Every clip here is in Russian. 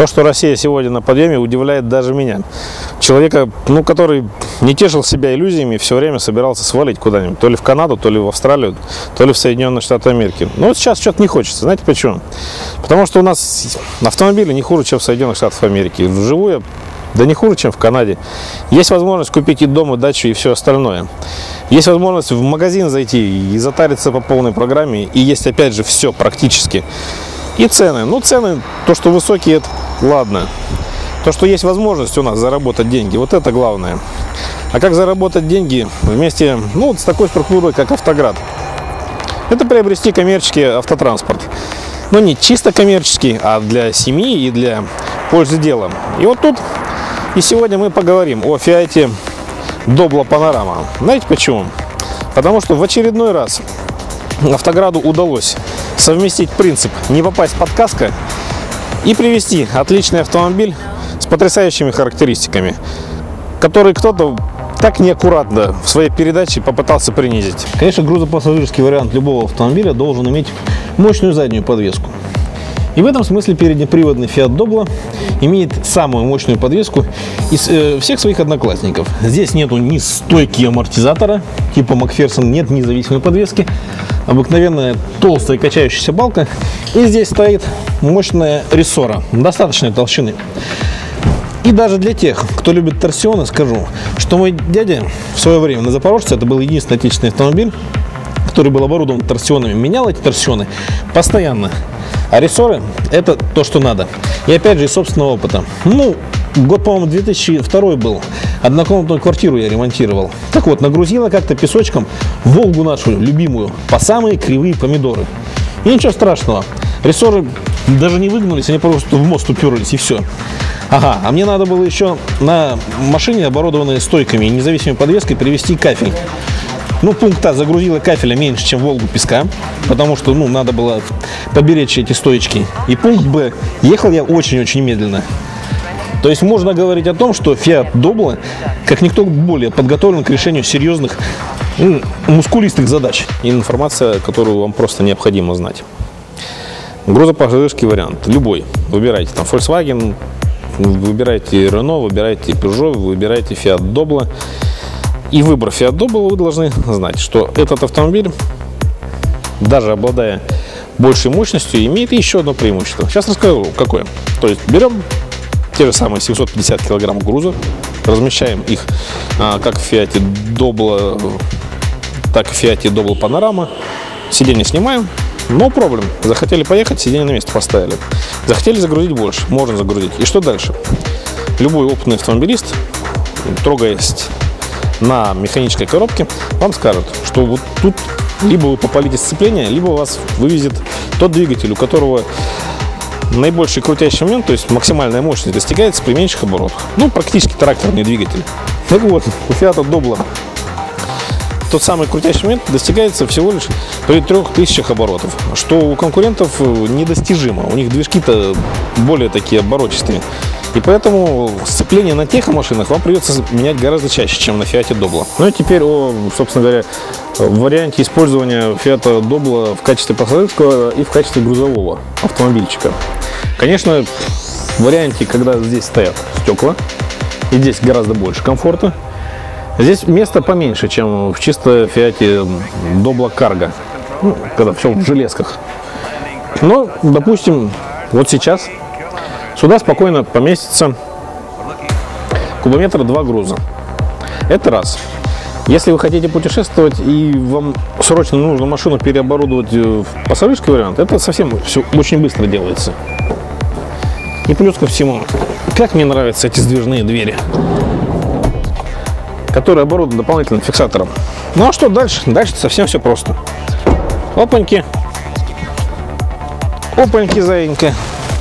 То, что Россия сегодня на подъеме, удивляет даже меня. Человека, который не тешил себя иллюзиями, все время собирался свалить куда-нибудь. То ли в Канаду, то ли в Австралию, то ли в Соединенные Штаты Америки. Но вот сейчас что-то не хочется. Знаете почему? Потому что у нас автомобили не хуже, чем в Соединенных Штатах Америки. Вживую, да не хуже, чем в Канаде. Есть возможность купить и дом, и дачу, и все остальное. Есть возможность в магазин зайти и затариться по полной программе. И есть, опять же, все практически. И цены. Цены, то, что высокие, это ладно. То, что есть возможность у нас заработать деньги, вот это главное. А как заработать деньги вместе, с такой структурой, как Автоград? Это приобрести коммерческий автотранспорт. Но не чисто коммерческий, а для семьи и для пользы дела. И вот тут и сегодня мы поговорим о Fiat Doblo Panorama. Знаете почему? Потому что в очередной раз Автограду удалось совместить принцип не попасть под каско и привезти отличный автомобиль с потрясающими характеристиками, который кто-то так неаккуратно в своей передаче попытался принизить. Конечно, грузопассажирский вариант любого автомобиля должен иметь мощную заднюю подвеску. И в этом смысле переднеприводный Fiat Doblo имеет самую мощную подвеску из всех своих одноклассников. Здесь нету ни стойки амортизатора типа Макферсон, нет независимой подвески. Обыкновенная толстая качающаяся балка. И здесь стоит мощная рессора достаточной толщины. И даже для тех, кто любит торсионы, скажу, что мой дядя в свое время на Запорожце, это был единственный отечественный автомобиль, который был оборудован торсионами, менял эти торсионы постоянно. А рессоры – это то, что надо. И опять же, из собственного опыта. Год, по-моему, 2002 был. Однокомнатную квартиру я ремонтировал. Так вот, нагрузила как-то песочком Волгу нашу любимую по самые кривые помидоры. И ничего страшного. Рессоры даже не выгнулись, они просто в мост уперлись, и все. Ага, а мне надо было еще на машине, оборудованной стойками и независимой подвеской, привезти кафель. Пункт А, загрузила кафеля меньше, чем Волгу песка, потому что, надо было поберечь эти стоечки. И пункт Б, ехал я очень-очень медленно. То есть можно говорить о том, что Fiat Doblo, как никто более, подготовлен к решению серьезных, мускулистых задач. Информация, которую вам просто необходимо знать. Грузопассажирский вариант, любой. Выбирайте там Volkswagen, выбирайте Renault, выбирайте Peugeot, выбирайте Fiat Doblo. И выбор Fiat Doblo, вы должны знать, что этот автомобиль, даже обладая большей мощностью, имеет еще одно преимущество. Сейчас расскажу, какое. То есть берем те же самые 750 килограмм груза, размещаем их как в Fiat Doblo, так и в Fiat Doblo Panorama. Сиденье снимаем, но проблем. Захотели поехать, сиденье на место поставили. Захотели загрузить больше, можно загрузить. И что дальше? Любой опытный автомобилист, трогаясь на механической коробке, вам скажут, что вот тут либо вы попалите сцепление, либо вас вывезет тот двигатель, у которого наибольший крутящий момент, то есть максимальная мощность достигается при меньших оборотах. Практически тракторный двигатель. Так вот, у Fiat Doblo тот самый крутящий момент достигается всего лишь при 3000 оборотов, что у конкурентов недостижимо. У них движки-то более такие оборотистые. И поэтому сцепление на техномашинах вам придется менять гораздо чаще, чем на Fiat Doblo. И теперь собственно говоря, варианте использования Fiat Doblo в качестве пассажирского и в качестве грузового автомобильчика. Конечно, в варианте, когда здесь стоят стекла, и здесь гораздо больше комфорта, здесь места поменьше, чем в чисто Fiat Doblo Cargo, когда все в железках. Но, допустим, вот сейчас сюда спокойно поместится кубометра 2 груза. Это раз. Если вы хотите путешествовать и вам срочно нужно машину переоборудовать в пассажирский вариант, это совсем все очень быстро делается. И плюс ко всему, как мне нравятся эти сдвижные двери, которые оборудованы дополнительным фиксатором. А что дальше? Дальше совсем все просто. Опаньки. Опаньки, заинька.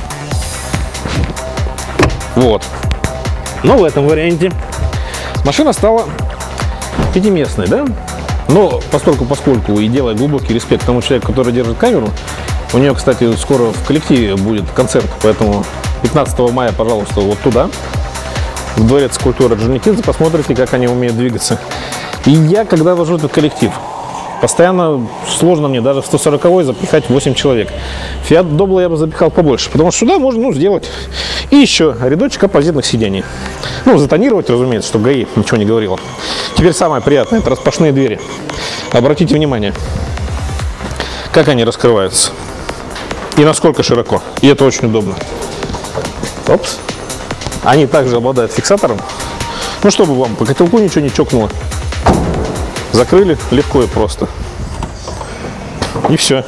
Вот. Но в этом варианте машина стала пятиместной, да? Но поскольку и делая глубокий респект тому человеку, который держит камеру, у нее, кстати, скоро в коллективе будет концерт, поэтому 15 мая, пожалуйста, вот туда, в Дворец культуры Орджоникидзе, посмотрите, как они умеют двигаться. И я, когда вожу этот коллектив, постоянно сложно мне даже в 140-й запихать 8 человек. Fiat Doblo я бы запихал побольше, потому что сюда можно сделать И еще рядочек оппозитных сидений. Ну, затонировать, разумеется, чтобы ГАИ ничего не говорило. Теперь самое приятное, это распашные двери. Обратите внимание, как они раскрываются. И насколько широко. И это очень удобно. Опс. Они также обладают фиксатором. Ну, чтобы вам по котелку ничего не чокнуло. Закрыли легко и просто. И все.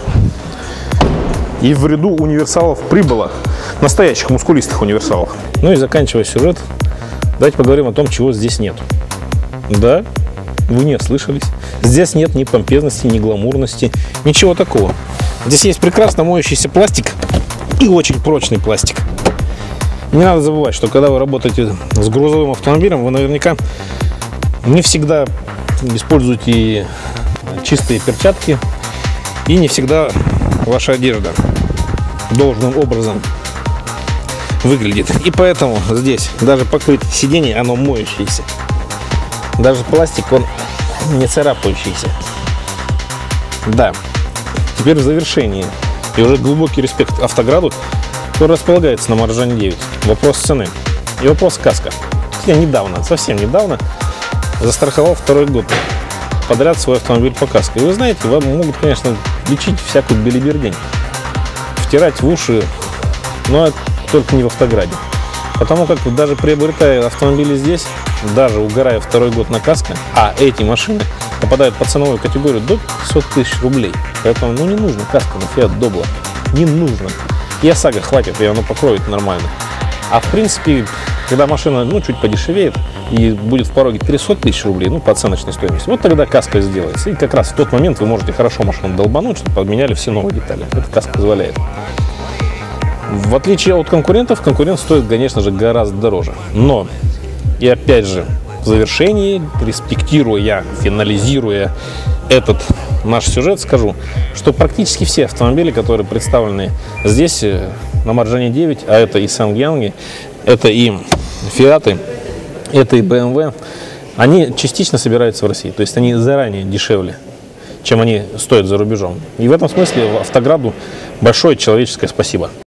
И в ряду универсалов прибыло. Настоящих мускулистых универсалов. Ну и заканчивая сюжет, давайте поговорим о том, чего здесь нет. Да, вы не ослышались. Здесь нет ни помпезности, ни гламурности, ничего такого. Здесь есть прекрасно моющийся пластик и очень прочный пластик. Не надо забывать, что когда вы работаете с грузовым автомобилем, вы наверняка не всегда используете чистые перчатки, и не всегда ваша одежда должным образом выглядит. И поэтому здесь даже покрытие сидений, оно моющееся. Даже пластик, он не царапающийся. Да. Теперь в завершении. И уже глубокий респект Автограду, который располагается на Маржане 9. Вопрос цены. И вопрос каска. Я недавно, совсем недавно, застраховал 2-й год подряд свой автомобиль по каске. И вы знаете, вам могут, конечно, лечить всякую белибердень, втирать в уши, но только не в Автограде. Потому как даже приобретая автомобили здесь, даже угорая 2-й год на каско, а эти машины попадают по ценовую категорию до 500 тысяч рублей. Поэтому не нужно каска на Fiat Doblo. Не нужно. И ОСАГО хватит, и оно покроет нормально. А в принципе, когда машина чуть подешевеет и будет в пороге 300 тысяч рублей, по оценочной стоимости, вот тогда каска сделается. И как раз в тот момент вы можете хорошо машину долбануть, чтобы подменяли все новые детали. Это каска позволяет. В отличие от конкурентов, конкурент стоит, конечно же, гораздо дороже. Но, и опять же, в завершении, респектируя, финализируя этот наш сюжет, скажу, что практически все автомобили, которые представлены здесь, на Маржане 9, а это и Сангьянги, это и Фиаты, это и BMW, они частично собираются в России. То есть они заранее дешевле, чем они стоят за рубежом. И в этом смысле Автограду большое человеческое спасибо.